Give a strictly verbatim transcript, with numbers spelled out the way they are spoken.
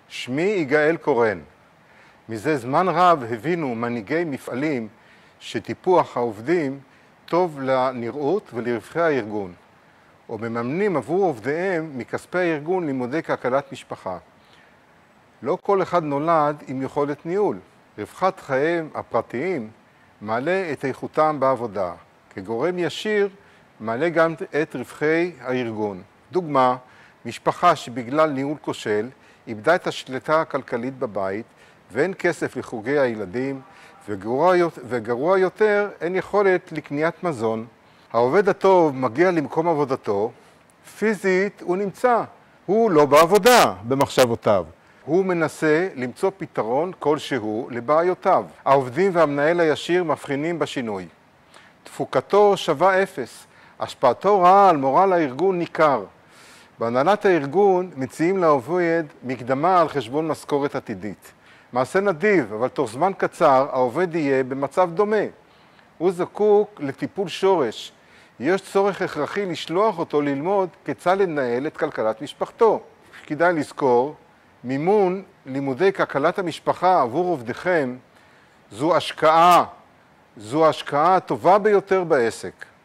שמי יגאל קורן. מזה זמן רב הבינו מנהיגי מפעלים שטיפוח העובדים טוב לנראות ולרווחי הארגון, או מממנים עבור עובדיהם מכספי הארגון לימודי כלכלת משפחה. לא כל אחד נולד עם יכולת ניהול. רווחת חייהם הפרטיים מעלה את איכותם בעבודה. כגורם ישיר מעלה גם את רווחי הארגון. דוגמה, משפחה שבגלל ניהול כושל איבדה את השליטה הכלכלית בבית ואין כסף לחוגי הילדים, וגרוע, וגרוע יותר אין יכולת לקניית מזון. העובד הטוב מגיע למקום עבודתו, פיזית הוא נמצא, הוא לא בעבודה במחשבותיו. הוא מנסה למצוא פתרון כלשהו לבעיותיו. העובדים והמנהל הישיר מבחינים בשינוי. תפוקתו שווה אפס, השפעתו רעה על מורל הארגון ניכר. בהנהלת הארגון מציעים לעובד מקדמה על חשבון משכורת עתידית. מעשה נדיב, אבל תוך זמן קצר העובד יהיה במצב דומה. הוא זקוק לטיפול שורש. יש צורך הכרחי לשלוח אותו ללמוד כיצד לנהל את כלכלת משפחתו. כדאי לזכור, מימון לימודי כלכלת המשפחה עבור עובדיכם זו השקעה, זו ההשקעה הטובה ביותר בעסק.